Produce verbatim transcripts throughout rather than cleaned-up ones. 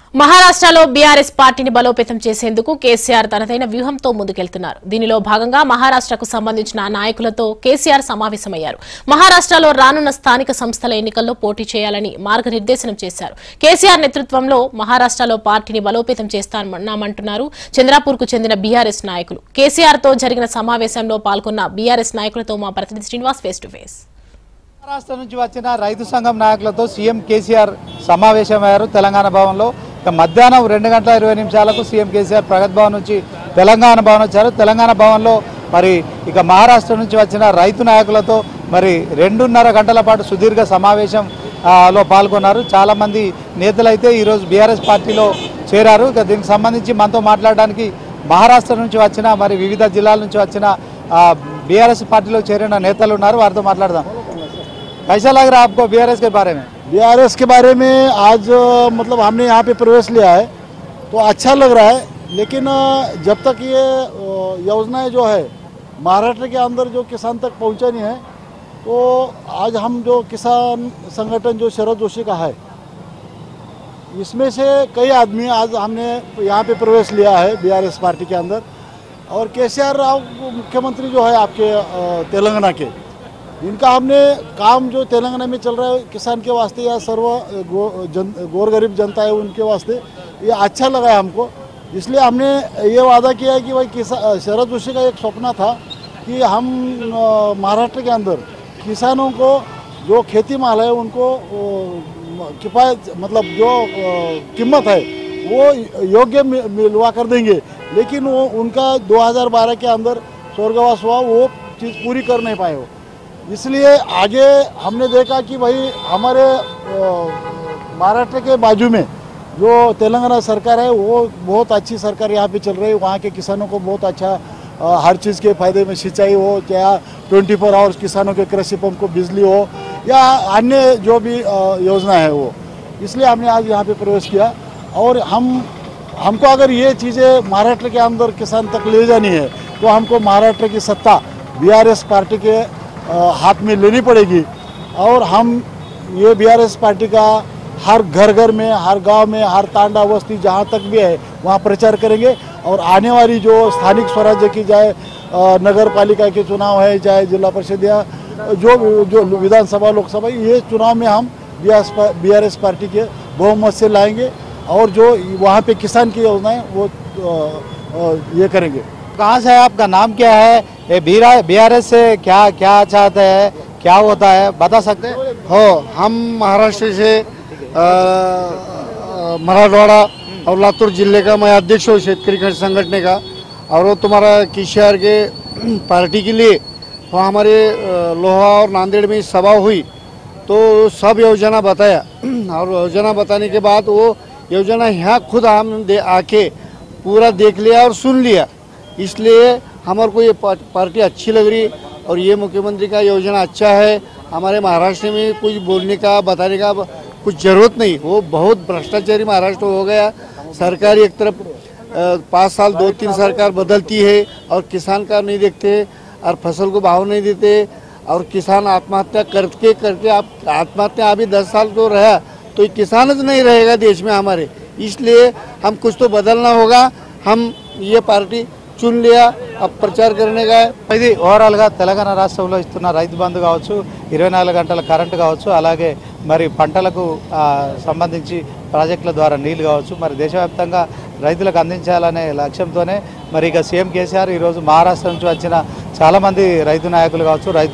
మహారాష్ట్రలో బీఆర్ఎస్ పార్టీని బలోపేతం చేసేందుకు కేసీఆర్ తనదైన వ్యూహంతో ముందుకెళ్తున్నారు. దీనిలో భాగంగా మహారాష్ట్రకు సంబంధించిన నాయకులతో కేసీఆర్ సమావేశమయ్యారు. మహారాష్ట్రలో రానున్న స్థానిక సంస్థల ఎన్నికల్లో పోటీ చేయాలని మార్గనిర్దేశనం చేశారు. కేసీఆర్ నేతృత్వంలో మహారాష్ట్రలో పార్టీని బలోపేతం చేస్తామన్నామంటున్నారు చంద్రపూర్కు చెందిన బీఆర్ఎస్ నాయకులు. కేసీఆర్ తో జరిగిన సమావేశంలో పాల్గొన్న బీఆర్ఎస్ నాయకులతో మా ప్రతినిధి Srinivas face to face. Maharashtra నుంచి వచ్చిన రైతు సంఘం నాయకులతో సీఎం కేసీఆర్ సమావేశమయ్యారు తెలంగాణ భవన్లో. ఇక మధ్యాహ్నం రెండు గంటల ఇరవై నిమిషాలకు సీఎం కేసీఆర్ ప్రగతి భవన్ నుంచి తెలంగాణ భవన్ వచ్చారు. తెలంగాణ భవన్లో మరి ఇక మహారాష్ట్ర నుంచి వచ్చిన రైతు నాయకులతో మరి రెండున్నర గంటల పాటు సుదీర్ఘ సమావేశం లో పాల్గొన్నారు. చాలామంది నేతలైతే ఈరోజు బీఆర్ఎస్ పార్టీలో చేరారు. ఇక దీనికి సంబంధించి మనతో మాట్లాడడానికి మహారాష్ట్ర నుంచి వచ్చిన మరి వివిధ జిల్లాల నుంచి వచ్చిన బీఆర్ఎస్ పార్టీలో చేరిన నేతలు ఉన్నారు. వారితో మాట్లాడదాం. कैसा लग रहा है आपको बीआरएस के बारे में? बीआरएस के बारे में आज मतलब हमने यहाँ पे प्रवेश लिया है तो अच्छा लग रहा है, लेकिन जब तक ये योजनाएं जो है महाराष्ट्र के अंदर जो किसान तक पहुँचानी है तो आज हम जो किसान संगठन जो शरद जोशी का है इसमें से कई आदमी आज हमने यहाँ पे प्रवेश लिया है बीआरएस पार्टी के अंदर। और केसीआर राव मुख्यमंत्री जो है आपके तेलंगाना के, इनका हमने काम जो तेलंगाना में चल रहा है किसान के वास्ते या सर्व गो, जन, गोर गरीब जनता है उनके वास्ते ये अच्छा लगा है हमको। इसलिए हमने ये वादा किया है कि भाई किसान शरद जोशी का एक सपना था कि हम महाराष्ट्र के अंदर किसानों को जो खेती माल है उनको किफायत मतलब जो कीमत है वो योग्य मिलवा कर देंगे, लेकिन वो उनका दो हज़ार बारह के अंदर स्वर्गवास हुआ, वो चीज़ पूरी कर नहीं पाए हो। इसलिए आगे हमने देखा कि भाई हमारे महाराष्ट्र के बाजू में जो तेलंगाना सरकार है वो बहुत अच्छी सरकार यहाँ पे चल रही है। वहाँ के किसानों को बहुत अच्छा हर चीज़ के फ़ायदे में सिंचाई हो, क्या ट्वेंटी फोर आवर्स किसानों के कृषि पंप को बिजली हो या अन्य जो भी योजना है वो, इसलिए हमने आज यहाँ पे प्रवेश किया। और हम हमको अगर ये चीज़ें महाराष्ट्र के अंदर किसान तक ले जानी है तो हमको महाराष्ट्र की सत्ता बीआरएस पार्टी के हाथ में लेनी पड़ेगी। और हम ये बीआरएस पार्टी का हर घर घर में, हर गांव में, हर तांडा बस्ती जहां तक भी है वहां प्रचार करेंगे। और आने वाली जो स्थानिक स्वराज्य की चाहे नगर पालिका के चुनाव है, चाहे जिला परिषद या जो जो विधानसभा लोकसभा, ये चुनाव में हम बीआरएस पार्टी के बहुमत से लाएंगे और जो वहाँ पे किसान की योजनाएं वो ये करेंगे। कहाँ से है, आपका नाम क्या है, ये बीआरएस से क्या क्या चाहते हैं, क्या होता है, बता सकते हैं? हो, हम महाराष्ट्र से मराठवाड़ा और लातूर जिले का मैं अध्यक्ष हूँ शेतकरी संगठन का। और वो तुम्हारा केसीआर के पार्टी के लिए वहाँ हमारे लोहा और नांदेड़ में सभा हुई तो सब योजना बताया। और योजना बताने के बाद वो योजना यहाँ खुद हम दे आके पूरा देख लिया और सुन लिया, इसलिए हमारे को ये पार्टी अच्छी लग रही। और ये मुख्यमंत्री का योजना अच्छा है। हमारे महाराष्ट्र में कुछ बोलने का बताने का कुछ ज़रूरत नहीं, वो बहुत भ्रष्टाचारी महाराष्ट्र हो गया। सरकार एक तरफ पाँच साल दो तीन सरकार बदलती है और किसान का नहीं देखते और फसल को भाव नहीं देते और किसान आत्महत्या करके करके आप आत्महत्या अभी दस साल तो रहा तो किसान तो नहीं रहेगा देश में हमारे, इसलिए हम कुछ तो बदलना होगा। हम ये पार्टी चुन लिया, अब प्रचार करने का है। ఇది ఓవరాల్గా తెలంగాణ రాష్ట్రంలో ఇస్తున్న రైతు బంధు కావచ్చు, ఇరవై నాలుగు గంటల కరెంటు కావచ్చు, అలాగే మరి పంటలకు సంబంధించి ప్రాజెక్టుల ద్వారా నీళ్లు కావచ్చు, మరి దేశవ్యాప్తంగా రైతులకు అందించాలనే లక్ష్యంతోనే మరి ఇక సీఎం కేసీఆర్ ఈరోజు మహారాష్ట్ర నుంచి వచ్చిన చాలామంది రైతు నాయకులు కావచ్చు రైతు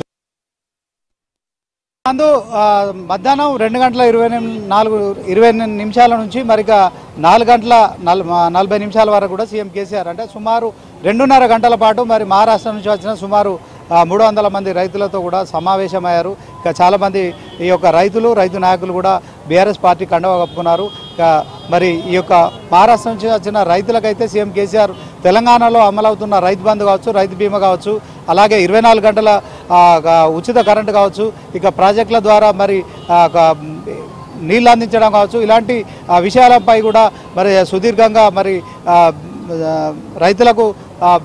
అందు మధ్యాహ్నం రెండు గంటల ఇరవై నాలుగు ఇరవై నిమిషాల నుంచి మరి ఇక నాలుగు గంటల నలభై నిమిషాల వరకు కూడా సీఎం కేసీఆర్ అంటే సుమారు రెండున్నర గంటల పాటు మరి మహారాష్ట్ర నుంచి వచ్చిన సుమారు మూడు వందల మంది రైతులతో కూడా సమావేశమయ్యారు. ఇక చాలామంది ఈ యొక్క రైతులు రైతు నాయకులు కూడా బీఆర్ఎస్ పార్టీ కండవ కప్పుకున్నారు. ఇక మరి ఈ యొక్క మహారాష్ట్ర నుంచి వచ్చిన రైతులకైతే సీఎం కేసీఆర్ తెలంగాణలో అమలవుతున్న రైతు బంధు కావచ్చు, రైతు బీమా కావచ్చు, అలాగే ఇరవై నాలుగు గంటల ఉచిత కరెంటు కావచ్చు, ఇక ప్రాజెక్టుల ద్వారా మరి నీళ్ళు అందించడం కావచ్చు, ఇలాంటి విషయాలపై కూడా మరి సుదీర్ఘంగా మరి రైతులకు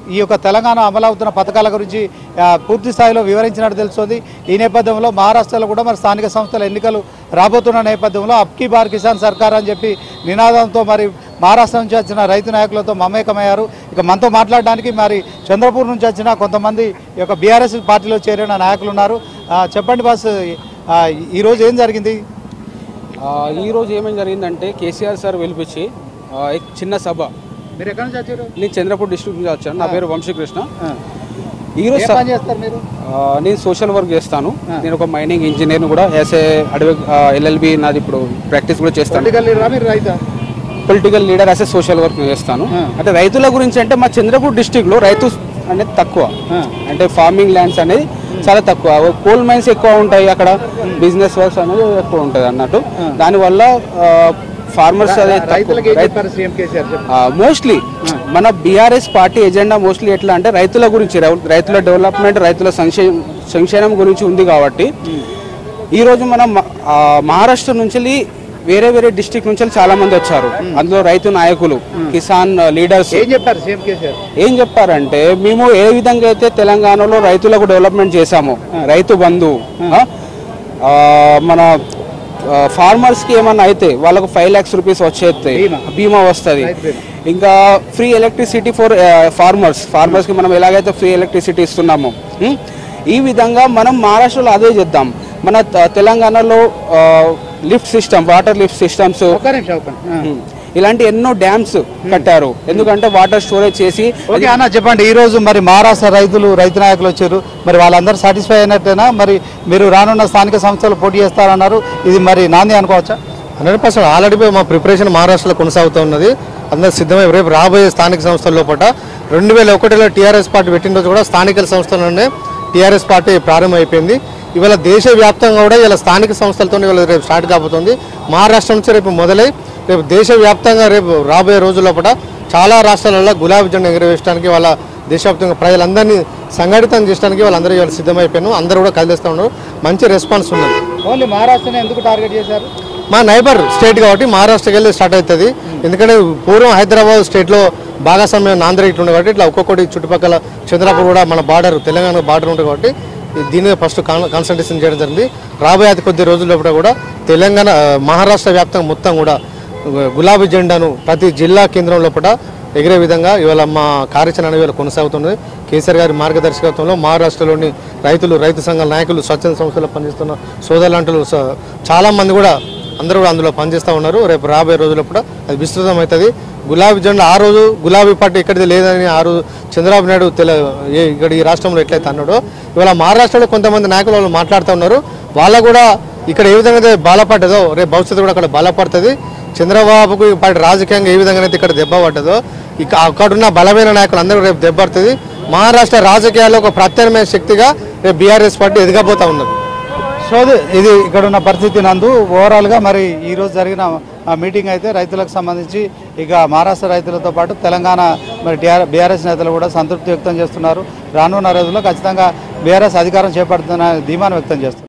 ఈ యొక్క తెలంగాణ అమలవుతున్న పథకాల గురించి పూర్తి స్థాయిలో వివరించినట్టు తెలుస్తుంది. ఈ నేపథ్యంలో మహారాష్ట్రలో కూడా మరి స్థానిక సంస్థల ఎన్నికలు రాబోతున్న నేపథ్యంలో అబ్కీ బార్ కిసాన్ సర్కార్ అని చెప్పి నినాదంతో మరి మహారాష్ట్ర నుంచి వచ్చిన రైతు నాయకులతో మమేకమయ్యారు. ఇక మనతో మాట్లాడడానికి మరి చంద్రపూర్ నుంచి వచ్చిన కొంతమంది ఈ యొక్క బీఆర్ఎస్ పార్టీలో చేరిన నాయకులు ఉన్నారు. చెప్పండి బాస్, ఈరోజు ఏం జరిగింది? ఈరోజు ఏమేమి జరిగిందంటే కేసీఆర్ సార్ పిలిపించి చిన్న సభ. మీరు ఎక్కడి నుంచి వచ్చారు? నేను చంద్రపూర్ డిస్ట్రిక్ట్ నుంచి వచ్చాను. నా పేరు వంశీకృష్ణ. ఈరోజు చేస్తారు మీరు? నేను సోషల్ వర్క్ చేస్తాను. నేను ఒక మైనింగ్ ఇంజనీర్ని కూడా యాజ్ ఏ అడ్వే ఎల్ఎల్బి నాది ఇప్పుడు ప్రాక్టీస్ కూడా చేస్తాను. Political leader as a social work చేస్తాను. అంటే రైతుల గురించి అంటే మా చంద్రపూర్ డిస్ట్రిక్ట్లో రైతు అనేది తక్కువ, అంటే ఫార్మింగ్ ల్యాండ్స్ అనేది చాలా తక్కువ. కోల్ మైన్స్ ఎక్కువ ఉంటాయి అక్కడ, బిజినెస్ వర్క్స్ అనేది ఎక్కువ ఉంటుంది అన్నట్టు. దానివల్ల ఫార్మర్స్ అదే మోస్ట్లీ మన బీఆర్ఎస్ పార్టీ ఎజెండా మోస్ట్లీ ఎట్లా అంటే రైతుల గురించి, రైతుల డెవలప్మెంట్, రైతుల సంక్షే సంక్షేమం గురించి ఉంది. కాబట్టి ఈరోజు మనం మహారాష్ట్ర నుంచి వేరే వేరే డిస్ట్రిక్ట్ నుంచి చాలా మంది వచ్చారు. అందులో రైతు నాయకులు, కిసాన్ లీడర్స్ ఏం చెప్పారంటే మేము ఏ విధంగా అయితే తెలంగాణలో రైతులకు డెవలప్మెంట్ చేశామో, రైతు బంధు, మన ఫార్మర్స్ కి ఏమన్నా అయితే వాళ్ళకు ఫైవ్ ల్యాక్స్ రూపీస్ వచ్చేస్తాయి, బీమా వస్తుంది. ఇంకా free electricity for farmers, farmers కి మనం ఎలాగైతే ఫ్రీ ఎలక్ట్రిసిటీ ఇస్తున్నామో ఈ విధంగా మనం మహారాష్ట్రలో అదే చేద్దాం. మన తెలంగాణలో lift system, water lift systems, ఇలాంటి ఎన్నో డ్యామ్స్ కట్టారు. ఎందుకంటే వాటర్ స్టోరేజ్ చేసి. ఓకే అన్న, చెప్పండి, ఈ రోజు మరి మహారాష్ట్ర రైతులు రైతు నాయకులు వచ్చారు, మరి వాళ్ళందరూ సాటిస్ఫై అయినట్టేనా? మరి మీరు రానున్న స్థానిక సంస్థలు పోటీ చేస్తారన్నారు, ఇది మరి నాంది అనుకోవచ్చా? హండ్రెడ్ పర్సెంట్ ఆల్రెడీ మా ప్రిపరేషన్ మహారాష్ట్రలో కొనసాగుతూ ఉన్నది. అందరూ సిద్ధమై రేపు రాబోయే స్థానిక సంస్థల లోపల రెండు వేల ఒకటిలో టీఆర్ఎస్ పార్టీ పెట్టిన రోజు కూడా స్థానిక సంస్థలలోనే టీఆర్ఎస్ పార్టీ ప్రారంభమైపోయింది. ఇవాళ దేశవ్యాప్తంగా కూడా ఇలా స్థానిక సంస్థలతో ఇవాళ రేపు స్టార్ట్ కాబోతుంది. మహారాష్ట్ర నుంచి రేపు మొదలై రేపు దేశవ్యాప్తంగా రేపు రాబోయే రోజుల్లో కూడా చాలా రాష్ట్రాలలో గులాబీ జెండా ఎగరవేయడానికి వాళ్ళ దేశవ్యాప్తంగా ప్రజలందరినీ సంఘటితం చేయడానికి వాళ్ళందరూ ఇవాళ సిద్ధమైపోయాను. అందరూ కూడా కలిస్తూ ఉన్నారు. మంచి రెస్పాన్స్ ఉన్నది. ఓన్లీ మహారాష్ట్రని ఎందుకు టార్గెట్ చేశారు? మా నైబర్ స్టేట్ కాబట్టి మహారాష్ట్రకి వెళ్ళి స్టార్ట్ అవుతుంది. ఎందుకంటే పూర్వం హైదరాబాద్ స్టేట్లో భాగస్వామ్యం నాంద్ర ఇట్లా ఉంది కాబట్టి ఇట్లా ఒక్కొక్కటి చుట్టుపక్కల చంద్రపూర్ కూడా మన బార్డర్, తెలంగాణ బార్డర్ ఉంటుంది కాబట్టి దీని మీద ఫస్ట్ కాన్సన్ట్రేషన్ చేయడం జరిగింది. రాబోయే అతి కొద్ది రోజుల్లో కూడా తెలంగాణ మహారాష్ట్ర వ్యాప్తంగా మొత్తం కూడా గులాబీ జెండాను ప్రతి జిల్లా కేంద్రంలో కూడా ఎగిరే విధంగా ఇవాళ మా కార్యాచరణ ఇవాళ కొనసాగుతున్నది. కేసీఆర్ గారి మార్గదర్శకత్వంలో మహారాష్ట్రలోని రైతులు, రైతు సంఘాల నాయకులు, స్వచ్ఛంద సంస్థల్లో పనిచేస్తున్న సోదరులంటూ చాలామంది కూడా అందరూ కూడా అందులో పనిచేస్తూ ఉన్నారు. రేపు రాబోయే రోజుల్లో కూడా అది విస్తృతం అవుతుంది. గులాబీ జెండా ఆ రోజు గులాబీ పార్టీ ఎక్కడిది లేదని ఆ రోజు చంద్రబాబు నాయుడు తెల ఇక్కడ ఈ రాష్ట్రంలో ఎట్లయితే అన్నాడో ఇవాళ మహారాష్ట్రలో కొంతమంది నాయకులు వాళ్ళు మాట్లాడుతూ ఉన్నారు. వాళ్ళ కూడా ఇక్కడ ఏ విధంగా అయితే బలపడ్డదో రేపు భవిష్యత్తు కూడా అక్కడ బలపడుతుంది. చంద్రబాబుకు పార్టీ రాజకీయంగా ఏ విధంగా అయితే ఇక్కడ దెబ్బ పడ్డదో ఇక అక్కడున్న బలమైన నాయకులు అందరూ రేపు దెబ్బపడుతుంది. మహారాష్ట్ర రాజకీయాల్లో ఒక ప్రత్యామ్నాయ శక్తిగా రేపు బీఆర్ఎస్ పార్టీ ఎదిగబోతూ ఉన్నది. సో ఇది ఇక్కడ ఉన్న పరిస్థితి నందు ఓవరాల్గా మరి ఈరోజు జరిగిన మీటింగ్ అయితే రైతులకు సంబంధించి ఇక మహారాష్ట్ర రైతులతో పాటు తెలంగాణ మరి టీఆర్ బీఆర్ఎస్ నేతలు కూడా సంతృప్తి వ్యక్తం చేస్తున్నారు. రానున్న రోజుల్లో ఖచ్చితంగా బీఆర్ఎస్ అధికారం చేపడుతున్న ధీమాను వ్యక్తం చేస్తున్నారు.